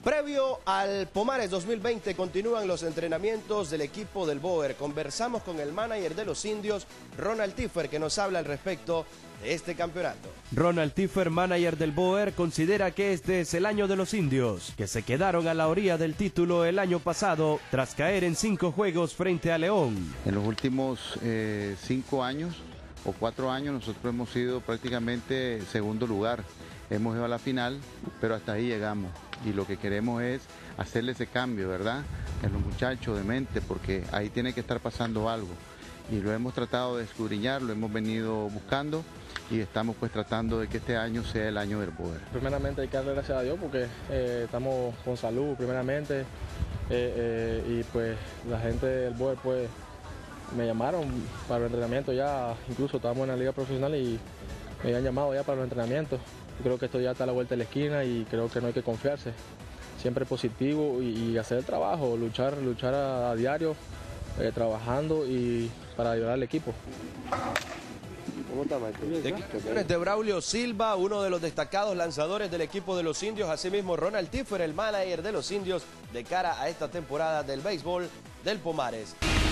Previo al Pomares 2020 continúan los entrenamientos del equipo del Boer. Conversamos con el manager de los indios, Ronald Tiffer, que nos habla al respecto de este campeonato. Ronald Tiffer, manager del Boer, considera que este es el año de los indios, que se quedaron a la orilla del título el año pasado tras caer en 5 juegos frente a León. En los últimos 5 años o 4 años nosotros hemos sido prácticamente segundo lugar. Hemos ido a la final, pero hasta ahí llegamos. Y lo que queremos es hacerle ese cambio, ¿verdad? En los muchachos de mente, porque ahí tiene que estar pasando algo. Y lo hemos tratado de escudriñar, lo hemos venido buscando y estamos pues tratando de que este año sea el año del Boer. Primeramente hay que darle gracias a Dios porque estamos con salud primeramente y pues la gente del Boer pues me llamaron para el entrenamiento ya, incluso estábamos en la liga profesional y me habían llamado ya para los entrenamientos. Creo que esto ya está a la vuelta de la esquina y creo que no hay que confiarse. Siempre positivo y hacer el trabajo, luchar a diario, trabajando y para ayudar al equipo. De Braulio Silva, uno de los destacados lanzadores del equipo de los indios, asimismo Ronald Tiffer, el manager de los indios de cara a esta temporada del béisbol del Pomares.